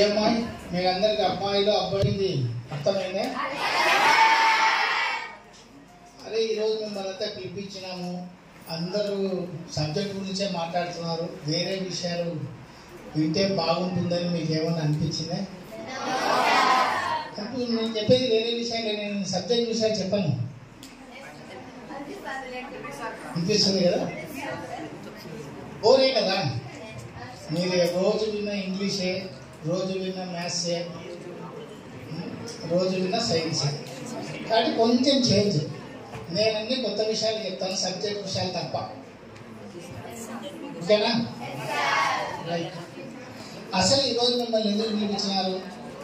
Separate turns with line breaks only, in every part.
ఏమ్మా మీకు అందరికి అమ్మాయిలు అబ్బాయిది అర్థమైందే? అరే ఈరోజు మిమ్మల్ని పిలిపించినాము, అందరూ సబ్జెక్ట్ గురించే మాట్లాడుతున్నారు, వేరే విషయాలు వింటే బాగుంటుందని మీకు ఏమన్నా అనిపించిందే? నేను చెప్పేది వేరే విషయాలు, నేను సబ్జెక్ట్ విషయాలు చెప్పను. అనిపిస్తుంది కదా? ఓరే కదా, మీరు రోజు విన్న ఇంగ్లీషే, రోజు విన్న మ్యాథ్సే, రోజు విన్న సైన్సే, కాబట్టి కొంచెం చేంజ్. నేను అన్ని కొత్త విషయాలు చెప్తాను, సబ్జెక్ట్ విషయాలు తప్ప. ఓకేనా? రైట్. అసలు ఈరోజు మిమ్మల్ని ఎందుకు పిలిపించినారు?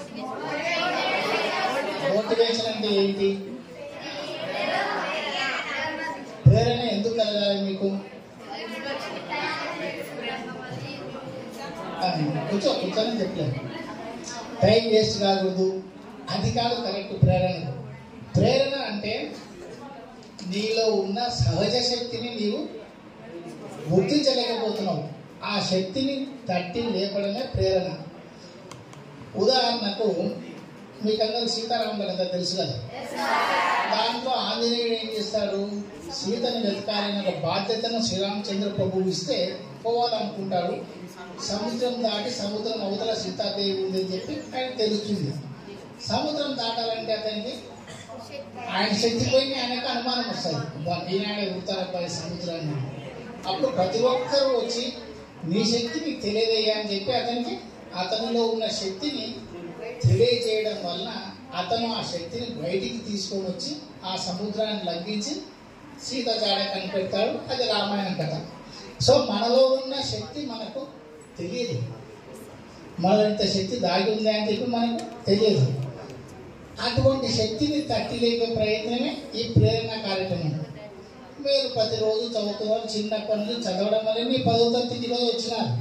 మోటివేషన్ అంటే ఏంటి? ప్రేరణ ఎందుకు కలగాలి మీకు? కూర్చొని చెప్పలేదు, టైం వేస్ట్ కాకూడదు, అది కాదు కరెక్ట్. ప్రేరణ అంటే నీలో ఉన్న సహజ శక్తిని నీవు గుర్తించలేకపోతున్నావు, ఆ శక్తిని తట్టి లేపడమే ప్రేరణ. ఉదాహరణకు మీకందరూ సీతారాముల కథ తెలుసు కదా. దాంట్లో ఆంజనేయుడు ఏం చేస్తాడు? సీతను వెతకాలనే ఒక బాధ్యతను శ్రీరామచంద్ర ప్రభువు ఇస్తే పోవాలనుకుంటాడు. సముద్రం దాటి సముద్రం అవతల సీతాదేవి ఉందని చెప్పి ఆయన తెలుస్తుంది. సముద్రం దాటాలంటే అతనికి ఆయన శక్తి పోయి ఆయనకు అనుమానం వస్తుంది, ఈనాడే ఉత్తరబ్బాయి సముద్రాన్ని. అప్పుడు ప్రతి ఒక్కరూ వచ్చి నీ శక్తి నీకు తెలియదయ్యా అని చెప్పి అతనిలో ఉన్న శక్తిని తెలియజేయడం వలన అతను ఆ శక్తిని బయటికి తీసుకొని వచ్చి ఆ సముద్రాన్ని లంఘించి సీత జాడ కనిపెడతాడు. అది రామాయణ కథ. సో మనలో ఉన్న శక్తి మనకు తెలియదు, మనలో ఇంత శక్తి దాగి ఉంది అని చెప్పి మనకు తెలియదు. అటువంటి శక్తిని తట్టి లేపే ప్రయత్నమే ఈ ప్రేరణ కార్యక్రమం. మీరు ప్రతిరోజు చదువుతున్నారు, చిన్నప్పటి నుంచి చదవడం వల్ల మీ 10వ తరగతిలో వచ్చినారు.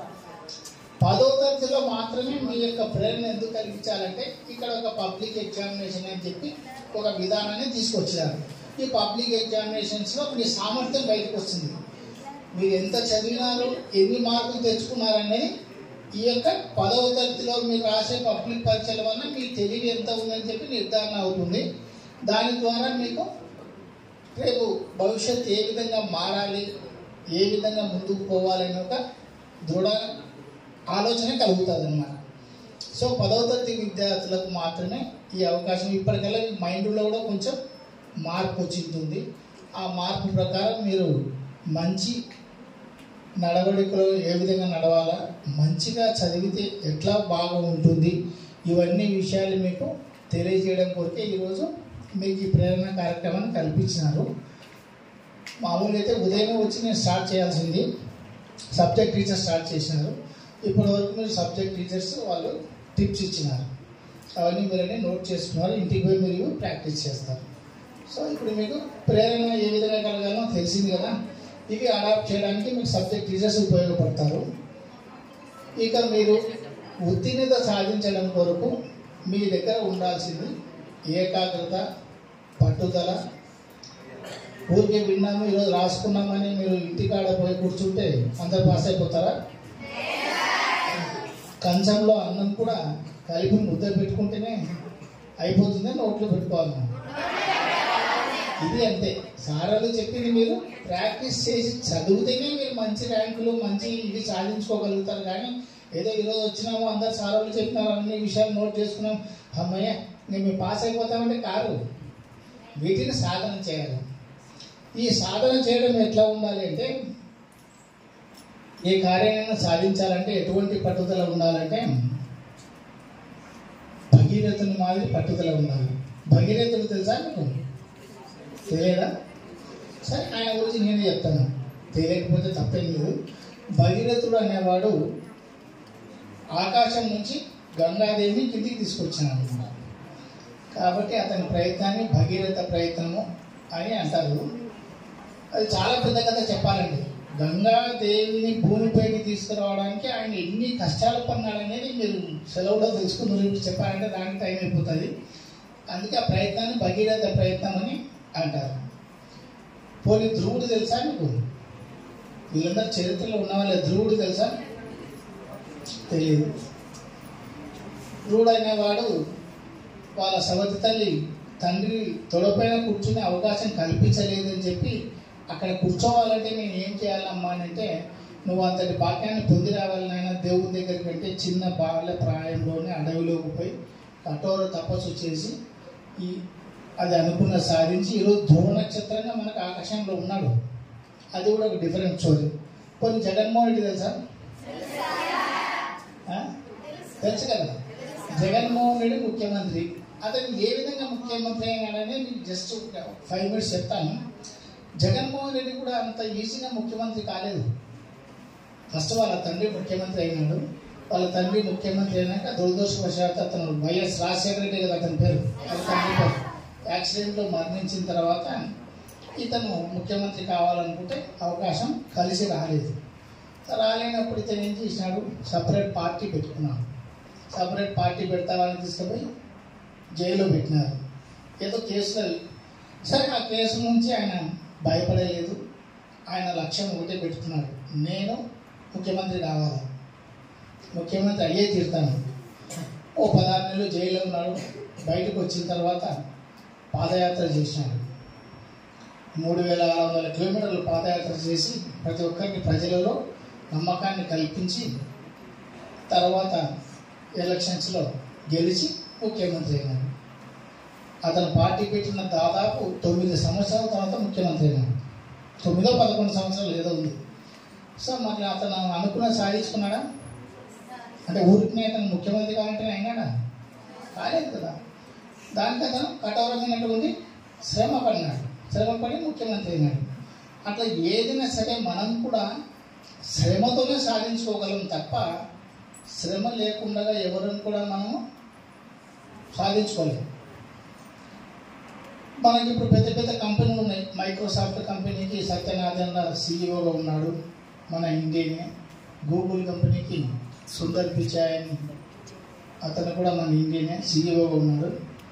10వ తరగతిలో మాత్రమే మీ యొక్క ప్రేరణ ఎందుకు కలిగించాలంటే ఇక్కడ ఒక పబ్లిక్ ఎగ్జామినేషన్ అని చెప్పి ఒక విధానాన్ని తీసుకొచ్చినారు. ఈ పబ్లిక్ ఎగ్జామినేషన్స్లో మీ సామర్థ్యం బయటకు వస్తుంది. మీరు ఎంత చదివినారు, ఎన్ని మార్కులు తెచ్చుకున్నారనేది ఈ యొక్క 10వ తరగతిలో మీరు రాసే పబ్లిక్ పరీక్షల వల్ల మీ తెలివి ఎంత ఉందని చెప్పి నిర్ధారణ అవుతుంది. దాని ద్వారా మీకు రేపు భవిష్యత్తు ఏ విధంగా మారాలి, ఏ విధంగా ముందుకు పోవాలనే ఒక దృఢ ఆలోచన కలుగుతుంది అన్నమాట. సో 10వ తరగతి విద్యార్థులకు మాత్రమే ఈ అవకాశం. ఇప్పటికల్లా మీ మైండ్లో కూడా కొంచెం మార్పు వచ్చింది. ఆ మార్పు ప్రకారం మీరు మంచి నడవడికలో ఏ విధంగా నడవాలా, మంచిగా చదివితే ఎట్లా బాగా ఉంటుంది, ఇవన్నీ విషయాలు మీకు తెలియజేయడం కొరకే ఈరోజు మీకు ఈ ప్రేరణ కార్యక్రమాన్ని కల్పించినారు. మామూలుగా అయితే ఉదయమే వచ్చి నేను స్టార్ట్ చేయాల్సింది, సబ్జెక్ట్ టీచర్ స్టార్ట్ చేసినారు. ఇప్పటి వరకు మీరు సబ్జెక్ట్ టీచర్స్ వాళ్ళు టిప్స్ ఇచ్చినారు, అవన్నీ మీరన్నీ నోట్ చేసుకున్నారు. ఇంటికి పోయి మీరు ప్రాక్టీస్ చేస్తారు. సో ఇప్పుడు మీకు ప్రేరణ ఏ విధంగా కలగాలో తెలిసింది కదా. ఇవి అడాప్ట్ చేయడానికి మీకు సబ్జెక్ట్ టీచర్స్ ఉపయోగపడతారు. ఇక మీరు ఉత్తీర్ణత సాధించడం కొరకు మీ దగ్గర ఉండాల్సింది ఏకాగ్రత, పట్టుదల. ఊరికే విన్నాము ఈరోజు రాసుకున్నామని మీరు ఇంటికాడ పోయి కూర్చుంటే అందరు పాస్ అయిపోతారా? కంచంలో అన్నం కూడా కలిపి ముద్ద పెట్టుకుంటేనే అయిపోతుందని నోట్లో పెట్టుకోవాలి. ఇది అంతే. సారాలు చెప్పింది మీరు ప్రాక్టీస్ చేసి చదివితేనే మీరు మంచి ర్యాంకులు మంచి ఇవి సాధించుకోగలుగుతారు. కానీ ఏదో ఈరోజు వచ్చినాము, అందరు సారాలు చెప్పినారు, అన్ని విషయాలు నోట్ చేసుకున్నాం, అమ్మయ్య మేము పాస్ అయిపోతామంటే కాదు. వీటిని సాధన చేయాలి. ఈ సాధన చేయడం ఎట్లా ఉండాలి అంటే, ఏ కార్యాన్ని సాధించాలంటే ఎటువంటి పట్టుదల ఉండాలంటే భగీరథుని మాదిరి పట్టుదల ఉండాలి. భగీరథుడు తెలుసా మీకు? తెలియదా? సరే, ఆయన గురించి నేనే చెప్తాను, తెలియకపోతే తప్పేం లేదు. భగీరథుడు అనేవాడు ఆకాశం నుంచి గంగాదేవిని కిందికి తీసుకొచ్చాను అన్నమాట. కాబట్టి అతని ప్రయత్నాన్ని భగీరథ ప్రయత్నము అని అంటారు. అది చాలా పెద్ద కథ చెప్పాలండి. గంగాదేవిని భూమిపైకి తీసుకురావడానికి ఆయన ఎన్ని కష్టాలు పన్నాడనేది మీరు సెలవులో తెలుసుకుని చెప్పాలంటే దానికి టైం అయిపోతుంది. అందుకే ఆ ప్రయత్నాన్ని భగీరథ ప్రయత్నం అని అంటారు. పోనీ ధ్రువుడు తెలుసా మీకు? వీళ్ళందరూ చరిత్రలో ఉన్న వాళ్ళే. ధ్రువుడు తెలుసా? తెలియదు. రూఢ్ అనేవాడు వాళ్ళ సవతి తల్లి తండ్రి తొడపైన కూర్చునే అవకాశం కల్పించలేదని చెప్పి అక్కడ కూర్చోవాలంటే నేను ఏం చేయాలమ్మా అని అంటే, నువ్వు అంతటి భాగ్యాన్ని పొంది రావాలనైనా దేవుని దగ్గరికి అంటే చిన్న బాల్య ప్రాయంలోనే అడవిలోకి పోయి కఠోర తపస్సు చేసి అది అనుకున్న సాధించి ఈరోజు ధ్రువ నక్షత్రంగా మనకు ఆకాశంలో ఉన్నాడు. అది కూడా ఒక డిఫరెంట్ స్టోరీ. కొన్ని జగన్మోహన్ రెడ్డి తెలుసా? తెలుసు కదా. జగన్మోహన్ రెడ్డి ముఖ్యమంత్రి. అతను ఏ విధంగా ముఖ్యమంత్రి అయినాడని మీకు జస్ట్ 5 minutes చెప్తాను. జగన్మోహన్ రెడ్డి కూడా అంత ఈజీగా ముఖ్యమంత్రి కాలేదు. ఫస్ట్ వాళ్ళ తండ్రి ముఖ్యమంత్రి అయినాడు. వాళ్ళ తండ్రి ముఖ్యమంత్రి అయినాక దురదృష్టవశాత్తు అతను వైఎస్ రాజశేఖర రెడ్డి కదా అతని పేరు, అది తండ్రి పేరు, యాక్సిడెంట్లో మరణించిన తర్వాత ఇతను ముఖ్యమంత్రి కావాలనుకుంటే అవకాశం కలిసి రాలేదు. రాలేనప్పుడు ఇతను ఏం చేసినాడు, సపరేట్ పార్టీ పెట్టుకున్నాడు. సపరేట్ పార్టీ పెడతామని తీసుకుపోయి జైల్లో పెట్టినారు. ఏదో కేసులో. సరే, ఆ కేసు నుంచి ఆయన భయపడలేదు. ఆయన లక్ష్యం ఒకటే పెట్టుకున్నాడు, నేను ముఖ్యమంత్రి కావాలి, ముఖ్యమంత్రి అయ్యే తీరుతాను. ఓ 16 నెలలు జైల్లో ఉన్నాడు. బయటకు వచ్చిన తర్వాత పాదయాత్ర చేసినాడు. 3600 కిలోమీటర్లు పాదయాత్ర చేసి ప్రతి ఒక్కరికి ప్రజలలో నమ్మకాన్ని కల్పించి తర్వాత ఎలక్షన్స్లో గెలిచి ముఖ్యమంత్రి అయినాడు. అతను పార్టీ పెట్టిన దాదాపు 9 సంవత్సరాల తర్వాత ముఖ్యమంత్రి అయినాడు. 9-11 సంవత్సరాలు ఏదో ఉంది. సో మరి అతను అనుకున్న సాధించుకున్నాడా? అంటే ఊరికి అతను ముఖ్యమంత్రి కావాలంటే అయినాడా? కాలేదు కదా. దానికి అతను కఠోరమైనటువంటి శ్రమ పడినాడు. శ్రమపడి ముఖ్యమంత్రి అయినాడు. అట్లా ఏదైనా సరే మనం కూడా శ్రమతోనే సాధించుకోగలం తప్ప శ్రమ లేకుండా ఎవరిని కూడా మనము సాధించుకోలేము. మనకి ఇప్పుడు పెద్ద పెద్ద కంపెనీలు ఉన్నాయి. మైక్రోసాఫ్ట్ కంపెనీకి సత్యనారాయణ CEO ఉన్నాడు, మన ఇండియనే. గూగుల్ కంపెనీకి సుందర్ పిచాయ్ అని అతను కూడా మన ఇండియనే CEO ఉన్నాడు.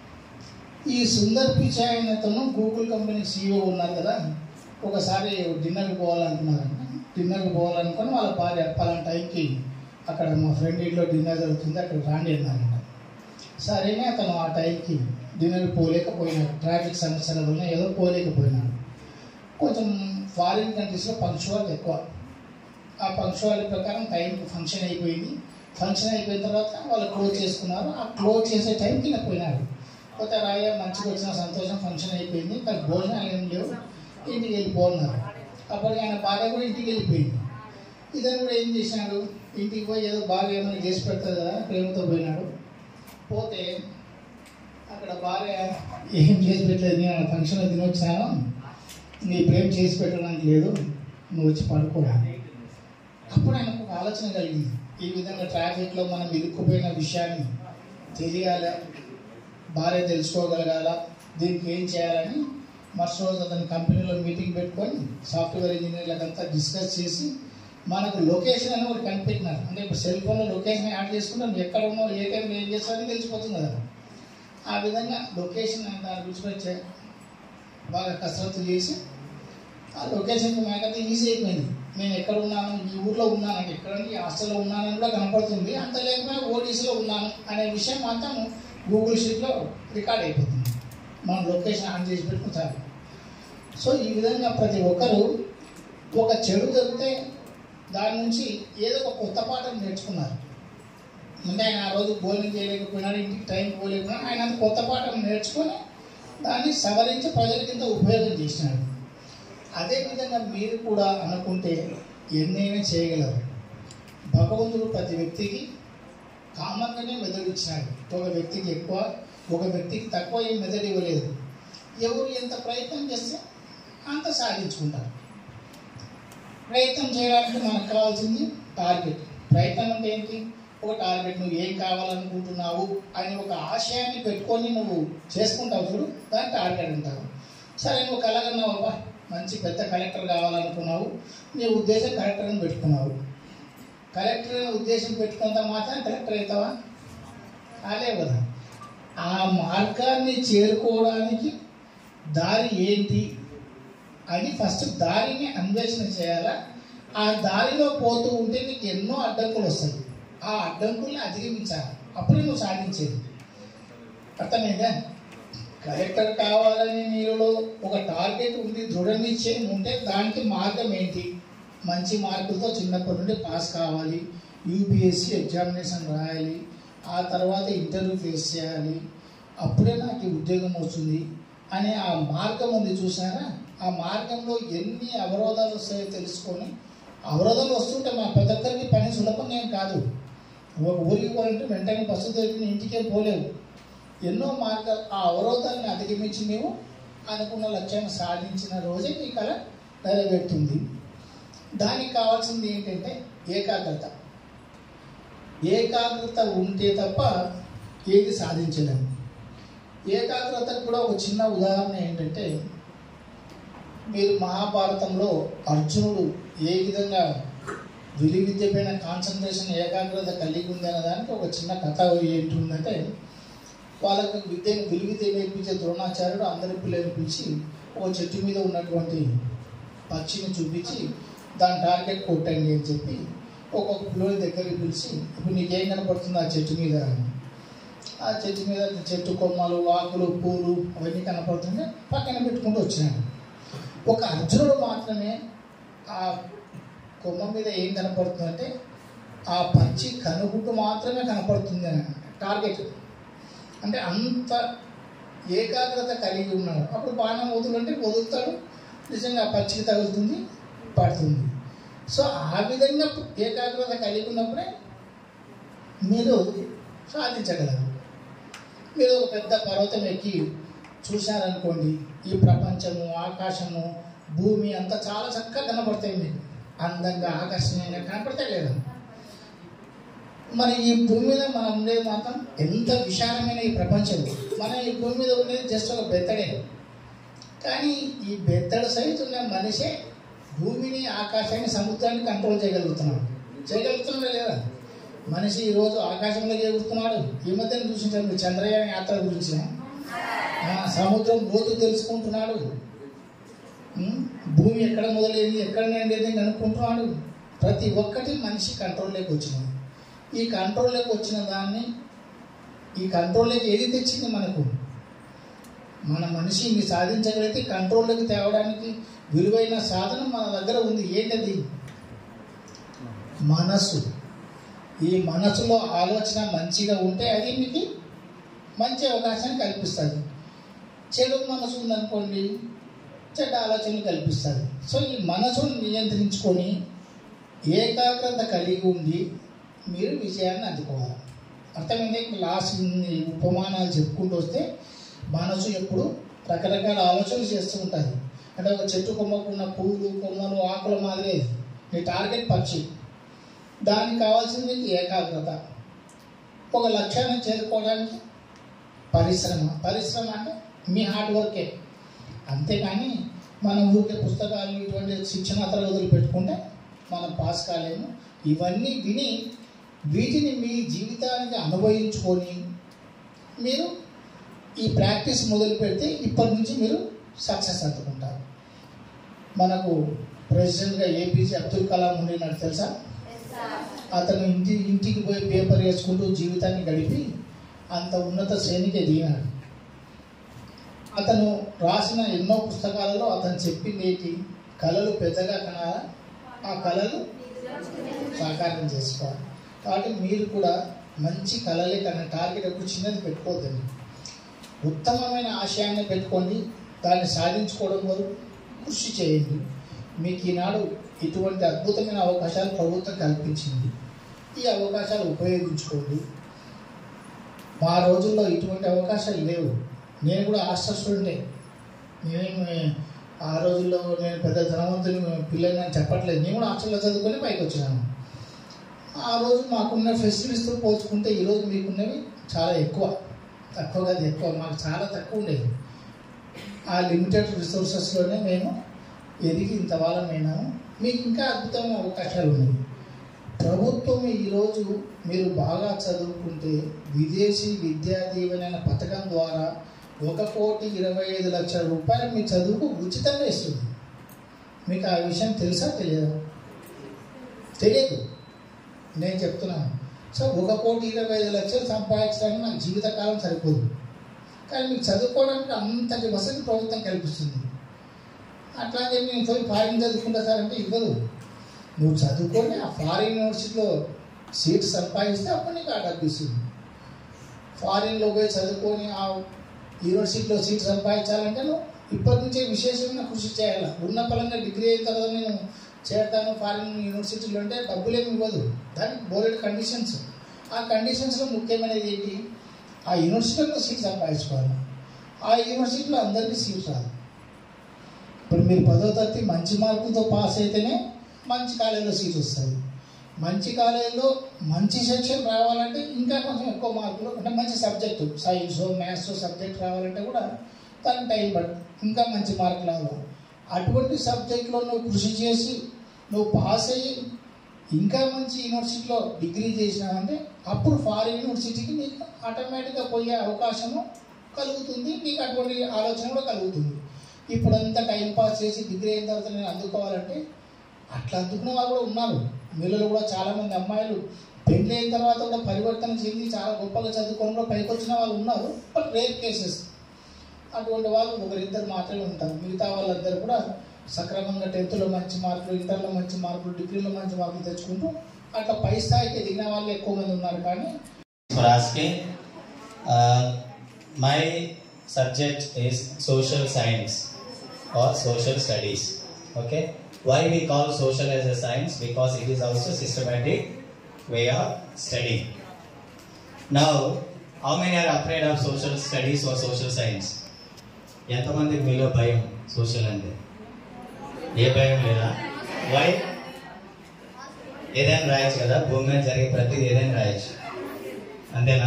ఈ సుందర్ పిచాయ్ అతను గూగుల్ కంపెనీ CEO ఉన్నారు కదా. ఒకసారి డిన్నర్కి పోవాలనుకున్నారంట. డిన్నర్కి పోవాలనుకుని వాళ్ళ భార్య పలానా టైంకి అక్కడ మా ఫ్రెండ్ ఇంట్లో డిన్నర్ జరుగుతుంది, అక్కడ రాండి అన్నారంట. సరేనే అతను ఆ టైంకి డిన్నర్ పోలేకపోయినాడు. ట్రాఫిక్ సమస్యల వల్ల ఏదో పోలేకపోయినాడు. కొంచెం ఫారిన్ కంట్రీస్లో పంక్చువాలిటీ ఎక్కువ. ఆ పంక్చువాలిటీ ప్రకారం టైంకి ఫంక్షన్ అయిపోయింది. ఫంక్షన్ అయిపోయిన తర్వాత వాళ్ళు క్లోజ్ చేసుకున్నారు. ఆ క్లోజ్ చేసే టైంకి నేను పోయినాడు. పోతే రాయ మంచిగా వచ్చిన సంతోషం, ఫంక్షన్ అయిపోయింది, కానీ భోజనాలు ఏం లేవు, ఇంటికి వెళ్ళిపోన్నారు. అప్పటికి ఆయన భార్య కూడా ఇంటికి వెళ్ళిపోయింది. ఇతను కూడా ఏం చేసినాడు, ఇంటికి పోయి ఏదో బాగా ఏమైనా చేసి పెడతారు కదా, ప్రేమతో పోయినాడు. పోతే అక్కడ భార్య ఏం చేసి పెట్టలేదు, నేను ఫంక్షన్లో తినొచ్చాను, నీ ప్రేమ చేసి పెట్టడానికి లేదు, నువ్వు వచ్చి పడుకోడా. అప్పుడు ఆయనకు ఒక ఆలోచన కలిగింది, ఈ విధంగా ట్రాఫిక్లో మనం ఇరుక్కుపోయిన విషయాన్ని తెలియాలా, భార్య తెలుసుకోగలగాల, దీనికి ఏం చేయాలని మరుసటి రోజు అతని కంపెనీలో మీటింగ్ పెట్టుకొని సాఫ్ట్వేర్ ఇంజనీర్లకంతా డిస్కస్ చేసి మనకు లొకేషన్ అని ఒకటి కనిపెట్టినారు. అంటే ఇప్పుడు సెల్ ఫోన్లో లొకేషన్ యాడ్ చేసుకుంటే నువ్వు ఎక్కడ ఉన్నావు, ఏ టైంలో ఏం చేస్తావని తెలిసిపోతుంది కదా. ఆ విధంగా లొకేషన్ దాని గురించి బాగా కసరత్తు చేసి ఆ లొకేషన్కి మాకైతే ఈజీ అయిపోయింది. నేను ఎక్కడ ఉన్నాను, ఈ ఊర్లో ఉన్నాను, అంటే ఎక్కడంటే ఈ హాస్టల్లో ఉన్నానని కూడా కనపడుతుంది. అంత లేకపోయినా ఓటీసీలో ఉన్నాను అనే విషయం మాత్రం గూగుల్ షీట్లో రికార్డ్ అయిపోతుంది. మనం లొకేషన్ ఆన్ చేసి పెట్టుకుంటారు. సో ఈ విధంగా ప్రతి ఒక్కరూ ఒక చెడు జరిగితే దాని నుంచి ఏదో ఒక కొత్త పాఠం నేర్చుకున్నారు. అంటే ఆయన ఆ రోజు భోజనం చేయలేకపోయినాడు, ఇంటికి టైం పోలేకపోయినాడు, ఆయన అంత కొత్త పాఠం నేర్చుకొని దాన్ని సవరించి ప్రజలకింత ఉపయోగం చేసినాడు. అదేవిధంగా మీరు కూడా అనుకుంటే ఎన్నైనా చేయగలరు. భగవంతుడు ప్రతి వ్యక్తికి కామన్గానే మెదడు ఇచ్చినాడు. ఒక వ్యక్తికి ఎక్కువ, ఒక వ్యక్తికి తక్కువ ఏం మెదడు ఇవ్వలేదు. ఎవరు ఎంత ప్రయత్నం చేస్తే అంత సాధించుకుంటారు. ప్రయత్నం చేయడానికి మనకు కావాల్సింది టార్గెట్. ప్రయత్నం అంటే ఏంటి? ఒక టార్గెట్, నువ్వు ఏం కావాలనుకుంటున్నావు అని ఒక ఆశయాన్ని పెట్టుకొని నువ్వు చేసుకుంటావు చూడు, దాన్ని టార్గెట్ అంటావు. సరే, నువ్వు కలగన్నావు, అబ్బా మంచి పెద్ద కలెక్టర్ కావాలనుకున్నావు, నీ ఉద్దేశం కలెక్టర్ అని పెట్టుకున్నావు. కలెక్టర్ అని ఉద్దేశం పెట్టుకున్నంత మాత్రం కలెక్టర్ అవుతావా? అదే కదా. ఆ మార్గాన్ని చేరుకోవడానికి దారి ఏంటి అని ఫస్ట్ దారిని అన్వేషణ చేయాలా. ఆ దారిలో పోతూ ఉంటే నీకు ఎన్నో అడ్డంకులు వస్తాయి. ఆ అడ్డంకుల్ని అధిగమించాలి. అప్పుడే నువ్వు సాధించేది. అర్థమైందా? కలెక్టర్ కావాలని నీలో ఒక టార్గెట్ ఉంది, దృఢ నిశ్చయం ఉంటే దానికి మార్గం ఏంటి? మంచి మార్కులతో చిన్నప్పటి నుండి పాస్ కావాలి, యూపీఎస్సీ ఎగ్జామినేషన్ రాయాలి, ఆ తర్వాత ఇంటర్వ్యూ ఫేస్ చేయాలి, అప్పుడే నాకు ఉద్యోగం వస్తుంది అనే ఆ మార్గం ఉంది చూసారా? ఆ మార్గంలో ఎన్ని అవరోధాలు వస్తాయో తెలుసుకొని, అవరోధాలు వస్తుంటే మా ప్రతి ఒక్కరికి పని సులభం ఏం కాదు. ఒక ఊరికి పోవాలంటే వెంటనే బస్సు దొరికి ఇంటికే పోలేవు. ఎన్నో మార్గాలు, ఆ అవరోధాలను అధిగమించి నీవు అనుకున్న లక్ష్యాన్ని సాధించిన రోజే నీ కళ నెరవేరుతుంది. దానికి కావాల్సింది ఏంటంటే ఏకాగ్రత. ఏకాగ్రత ఉంటే తప్ప ఏది సాధించలేము. ఏకాగ్రతకు కూడా ఒక చిన్న ఉదాహరణ ఏంటంటే, మీరు మహాభారతంలో అర్జునుడు ఏ విధంగా విలువిద్య పైన కాన్సన్ట్రేషన్ ఏకాగ్రత కలిగి ఉంది అనే దానికి ఒక చిన్న కథ ఏంటుందంటే, వాళ్ళకు విలువిద్య నేర్పించే ద్రోణాచార్యుడు అందరి పిల్లల్ని పిలిచి ఒక చెట్టు మీద ఉన్నటువంటి పక్షిని చూపించి దాని టార్గెట్ కొట్టండి అని చెప్పి ఒక్కొక్క పిల్లల దగ్గరికి పిలిచి, ఇప్పుడు నీకేం కనపడుతుంది ఆ చెట్టు మీద? ఆ చెట్టు మీద చెట్టు కొమ్మలు, ఆకులు, పూలు అవన్నీ కనపడుతుంటే పక్కన పెట్టుకుంటూ వచ్చినాడు. ఒక అర్జునుడు మాత్రమే ఆ కొమ్మ మీద ఏం కనపడుతుందంటే ఆ పక్షి కనుగుట్టు మాత్రమే కనపడుతుంది అని టార్గెట్. అంటే అంత ఏకాగ్రత కలిగి ఉన్నాడు. అప్పుడు బాణం వదులంటే వదులుతాడు, నిజంగా ఆ పక్షికి తగులుతుంది, పడుతుంది. సో ఆ విధంగా ఏకాగ్రత కలిగి ఉన్నప్పుడే మీరు సాధించగలరు. మీరు ఒక పెద్ద పర్వతం ఎక్కి చూశారనుకోండి, ఈ ప్రపంచము, ఆకాశము, భూమి అంతా చాలా చక్కగా కనపడతాయి, మీకు అందంగా ఆకర్షణీయంగా కనపడతాయి లేదా? మరి ఈ భూమి మీద మనం ఉండేది మాత్రం ఎంత విశాలమైన ఈ ప్రపంచం. మనం ఈ భూమి మీద ఉండేది జస్ట్ ఒక బెత్తడే. కానీ ఈ బెత్తడు సైజు ఉన్న మనిషే భూమిని, ఆకాశాన్ని, సముద్రాన్ని కంట్రోల్ చేయగలుగుతున్నాడు లేదా? మనిషి ఈరోజు ఆకాశంలో ఎగురుతున్నాడు. ఈ మధ్యన చూసింటారు చంద్రయాన్ యాత్ర గురించి. సముద్రం లోతు తెలుసుకుంటున్నాడు. భూమి ఎక్కడ మొదలైంది, ఎక్కడ నిండేది కనుక్కుంటున్నాడు. ప్రతి ఒక్కటి మనిషి కంట్రోల్లోకి వచ్చినాడు. ఈ కంట్రోల్లోకి వచ్చిన దాన్ని, ఈ కంట్రోల్లోకి ఏది తెచ్చింది మనకు? మన మనిషిని సాధించగలిగితే కంట్రోల్లోకి తేవడానికి విలువైన సాధనం మన దగ్గర ఉంది. ఏంటది? మనసు. ఈ మనసులో ఆలోచన మంచిగా ఉంటే అది మీకు మంచి అవకాశాన్ని కల్పిస్తుంది. చెడు మనసు ఉందనుకోండి, చెడ్డ ఆలోచనలు కల్పిస్తుంది. సో ఈ మనసును నియంత్రించుకొని ఏకాగ్రత కలిగి ఉండి మీరు విజయాన్ని అందుకోవాలి. అర్థమైంది? లాస్ట్ ఉపమానాలు చెప్పుకుంటూ వస్తే మనసు ఎప్పుడు రకరకాల ఆలోచనలు చేస్తూ ఉంటుంది. అంటే ఒక చెట్టు కొమ్మకు ఉన్న పువ్వులు, కొమ్మలు, ఆకుల మాదిరే మీ టార్గెట్ పక్షి. దానికి కావాల్సింది ఏకాగ్రత. ఒక లక్ష్యాన్ని చేరుకోవడానికి పరిశ్రమ అంటే మీ హార్డ్ వర్కే. అంతేకాని మనం ఊరికే పుస్తకాలు ఇటువంటి శిక్షణ తరగతులు పెట్టుకుంటే మనం పాస్ కాలేము. ఇవన్నీ విని వీటిని మీ జీవితానికి అనుభవించుకొని మీరు ఈ ప్రాక్టీస్ మొదలు పెడితే ఇప్పటి నుంచి మీరు సక్సెస్ అందుకుంటారు. మనకు ప్రెసిడెంట్గా ఏపీజే అబ్దుల్ కలాం ఉండినాడు తెలుసా? అతను ఇంటికి పోయి పేపర్ వేసుకుంటూ జీవితాన్ని గడిపి అంత ఉన్నత శ్రేణికి ఎదిగినాడు. అతను రాసిన ఎన్నో పుస్తకాలలో అతను చెప్పింది ఏంటి? కళలు పెద్దగా కనాలా, ఆ కళలు సాకారం చేసుకోవాలి. కాబట్టి మీరు కూడా మంచి కళలే కన్నా టార్గెట్ ఎప్పుడు చిన్నది పెట్టుకోవద్దండి. ఉత్తమమైన ఆశయాన్ని పెట్టుకోండి, దాన్ని సాధించుకోవడం వరకు కృషి చేయండి. మీకు ఈనాడు ఇటువంటి అద్భుతమైన అవకాశాలు ప్రభుత్వం కల్పించింది. ఈ అవకాశాలు ఉపయోగించుకోండి. మా రోజుల్లో ఇటువంటి అవకాశాలు లేవు. నేను కూడా హాస్టల్ స్టూడెంటే. నేనేమి ఆ రోజుల్లో నేను పెద్ద ధనవంతుని పిల్లలని చెప్పట్లేదు. నేను కూడా హాస్టల్లో చదువుకొని పైకి వచ్చినాను. ఆ రోజు మాకున్న ఫెసిలిటీస్తో పోల్చుకుంటే ఈరోజు మీకున్నవి చాలా ఎక్కువ. మాకు చాలా తక్కువ ఉండేది. ఆ లిమిటెడ్ రిసోర్సెస్లోనే మేము ఎదిగి ఇంత వాళ్ళమైనాము. మీకు ఇంకా అద్భుతమైన అవకాశాలు ఉన్నాయి. ప్రభుత్వం ఈరోజు మీరు బాగా చదువుకుంటే విదేశీ విద్యా దీవెన అనే పథకం ద్వారా 1,25,00,000 రూపాయలు మీ చదువుకు ఉచితంగా ఇస్తుంది. మీకు ఆ విషయం తెలుసా? తెలియదు. నేను చెప్తున్నాను. సో 1,25,00,000 సంపాదించడానికి నాకు జీవితకాలం సరిపోదు, కానీ మీకు చదువుకోవడానికి అంతటి వసతి ప్రభుత్వం కల్పిస్తుంది. అట్లా అని చెప్పి నేను పోయి ఫారిన్ చదువుకుంటా సార్ అంటే ఇవ్వదు. నువ్వు చదువుకొని ఆ ఫారిన్ యూనివర్సిటీలో సీట్ సంపాదిస్తే అప్పుడు నీకు ఆ డబ్బు ఇస్తుంది. ఫారిన్లో పోయి చదువుకొని ఆ యూనివర్సిటీలో సీట్ సంపాదించాలంటే నువ్వు ఇప్పటి నుంచే విశేషమైన కృషి చేయాలి. ఉన్న పరంగా డిగ్రీ అయిన తర్వాత నేను చేస్తాను ఫారిన్ యూనివర్సిటీలో అంటే డబ్బులేమి ఇవ్వదు, దానికి బోలెడ్ కండిషన్స్. ఆ కండిషన్స్లో ముఖ్యమైనది ఏంటి, ఆ యూనివర్సిటీలో సీట్ సంపాదించుకోవాలి. ఆ యూనివర్సిటీలో అందరికీ సీట్ రాదు. ఇప్పుడు మీరు 10వ తరగతి మంచి మార్కులతో పాస్ అయితేనే మంచి కాలేజీలో సీట్ వస్తుంది. మంచి కాలేజీలో మంచి సెక్షన్ రావాలంటే ఇంకా కొంచెం ఎక్కువ మార్కులు, అంటే మంచి సబ్జెక్టు సైన్స్ మ్యాథ్స్ సబ్జెక్ట్ రావాలంటే కూడా దానికి టైం పడుతుంది, ఇంకా మంచి మార్కులు రావాలి. అటువంటి సబ్జెక్ట్లో నువ్వు కృషి చేసి నువ్వు పాస్ అయ్యి ఇంకా మంచి యూనివర్సిటీలో డిగ్రీ చేసినావంటే అప్పుడు ఫారిన్ యూనివర్సిటీకి నీకు ఆటోమేటిక్గా పోయే అవకాశము కలుగుతుంది, నీకు అటువంటి ఆలోచన కూడా కలుగుతుంది. ఇప్పుడంతా టైంపాస్ చేసి డిగ్రీ అయిన తర్వాత నేను అందుకోవాలంటే అట్లా అందుకునే వాళ్ళు కూడా ఉన్నారు. వీళ్ళలో కూడా చాలామంది అమ్మాయిలు పెళ్ళి అయిన తర్వాత కూడా పరివర్తన చెంది చాలా గొప్పగా చదువుకొని కూడా పైకి వచ్చిన వాళ్ళు ఉన్నారు, బట్ రేర్ కేసెస్. అటువంటి వాళ్ళు ఒకరిద్దరు మాత్రమే ఉంటారు. మిగతా వాళ్ళందరూ కూడా సక్రమంగా 10th మంచి మార్కులు, ఇంటర్లో మంచి మార్కులు, డిగ్రీలో మంచి మార్కులు తెచ్చుకుంటూ అట్లా పై స్థాయికి దిగిన వాళ్ళు ఎక్కువ మంది ఉన్నారు. కానీ
my subject is social science or social studies. Okay, why we call social as a science? Because it is also systematic way of studying. Now, how many are afraid of social studies or social science? ఎంతమందికి మీలో భయం social అంటే? ఏ భయం లేదా? Why? ఏదైనా రాయొచ్చు కదా, భూమి మీద జరిగే ప్రతిదీ ఏదైనా రాయొచ్చు, అంతేనా?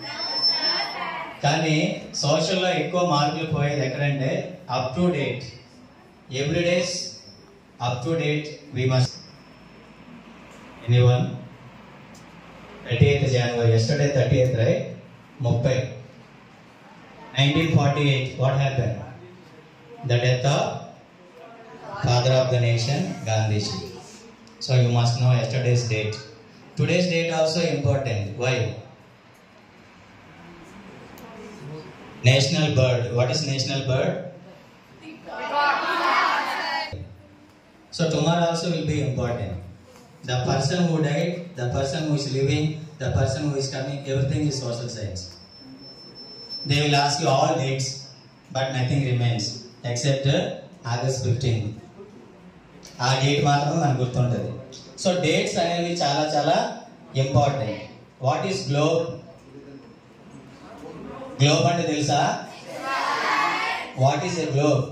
కానీ సోషల్లో ఎక్కువ మార్కులు పోయేది ఎక్కడంటే up to date, every days up to date we must. Anyone? 30th January, yesterday 30th, right? 30. 1948, what happened? The death of father of the nation, Gandhiji. So you must know yesterday's date. Today's date also important. Why? National bird. What is national bird? So tomorrow also will be important. The person who died, the person who is living, the person who is coming, everything is social science. They will ask you all dates, but nothing remains except August 15. ఆ date మాత్రం మనకు గుర్తుంటుంది. So dates అనేవి చాలా చాలా important. What is globe? Globe అంటే తెలుసా? What is a globe?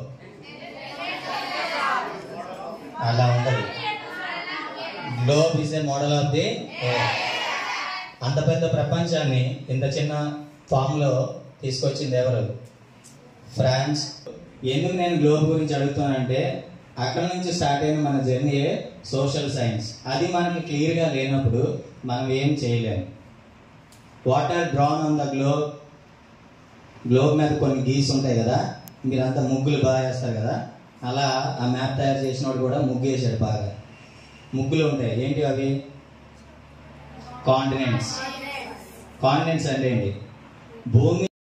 అలా ఉంటుంది. Globe is a model of the earth. అంత పెద్ద ప్రపంచాన్ని ఇంత చిన్న ఫామ్లో తీసుకొచ్చింది ఎవరు? ఫ్రాన్స్. ఎందుకు నేను గ్లోబ్ గురించి అడుగుతానంటే అక్కడ నుంచి స్టార్ట్ అయిన మన జర్నీయే సోషల్ సైన్స్. అది మనకి క్లియర్గా లేనప్పుడు మనం ఏం చేయలేము. What are drawn on the globe? Globe మీద కొన్ని గీస్ ఉంటాయి కదా, మీరంతా ముగ్గులు బాగా వేస్తారు కదా, అలా ఆ మ్యాప్ తయారు చేసినోడు కూడా ముగ్గు వేసాడు బాగా. ముగ్గులు ఉంటాయి, ఏంటి అవి? కాంటినెంట్స్. కాంటినెంట్స్ అంటే ఏంటి? భూమి